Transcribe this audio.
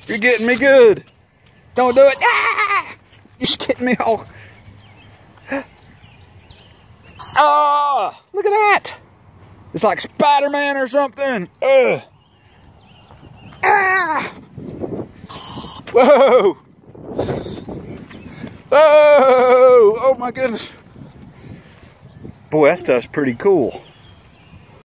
You're getting me good. Don't do it. Ah! You're getting me all. Oh, look at that. It's like Spider-Man or something. Ugh. Ah! Whoa. Oh, oh my goodness. Boy, that stuff's pretty cool.